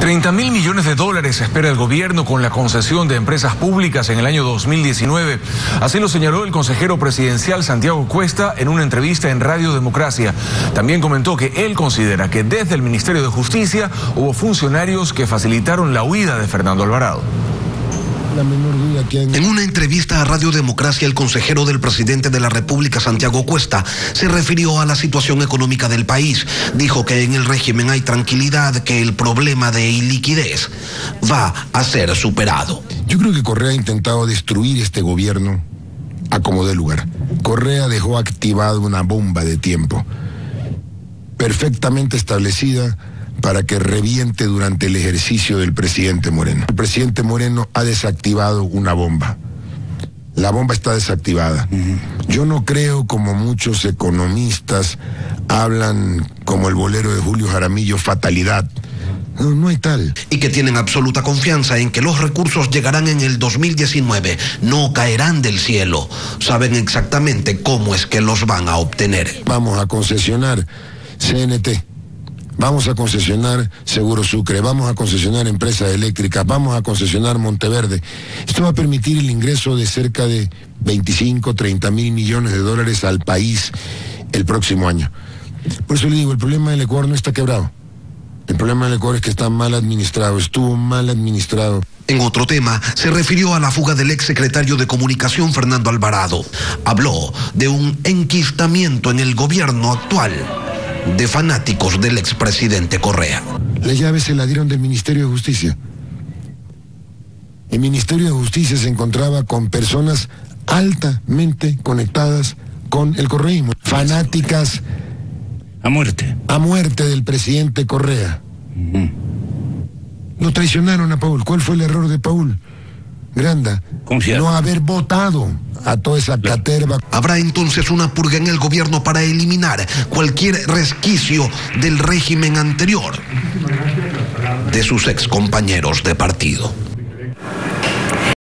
$30.000 millones espera el gobierno con la concesión de empresas públicas en el año 2019. Así lo señaló el consejero presidencial Santiago Cuesta en una entrevista en Radio Democracia. También comentó que él considera que desde el Ministerio de Justicia hubo funcionarios que facilitaron la huida de Fernando Alvarado. En una entrevista a Radio Democracia, el consejero del presidente de la República, Santiago Cuesta, se refirió a la situación económica del país. Dijo que en el régimen hay tranquilidad, que el problema de iliquidez va a ser superado. Yo creo que Correa ha intentado destruir este gobierno a como dé lugar. Correa dejó activada una bomba de tiempo, perfectamente establecida, para que reviente durante el ejercicio del presidente Moreno. El presidente Moreno ha desactivado una bomba. La bomba está desactivada. Yo no creo, como muchos economistas hablan, como el bolero de Julio Jaramillo, fatalidad. No, no hay tal. Y que tienen absoluta confianza en que los recursos llegarán en el 2019, no caerán del cielo. Saben exactamente cómo es que los van a obtener. Vamos a concesionar CNT. Vamos a concesionar Seguro Sucre, vamos a concesionar empresas eléctricas, vamos a concesionar Monteverde. Esto va a permitir el ingreso de cerca de 25, 30 mil millones de dólares al país el próximo año. Por eso le digo, el problema del Ecuador no está quebrado. El problema del Ecuador es que está mal administrado, estuvo mal administrado. En otro tema, se refirió a la fuga del exsecretario de Comunicación, Fernando Alvarado. Habló de un enquistamiento en el gobierno actual de fanáticos del expresidente Correa. Las llaves se la dieron del Ministerio de Justicia. El Ministerio de Justicia se encontraba con personas altamente conectadas con el correísmo, fanáticas a muerte del presidente Correa. Lo traicionaron a Paul. ¿Cuál fue el error de Paul Granda? No haber votado a toda esa caterva. Habrá entonces una purga en el gobierno para eliminar cualquier resquicio del régimen anterior de sus excompañeros de partido.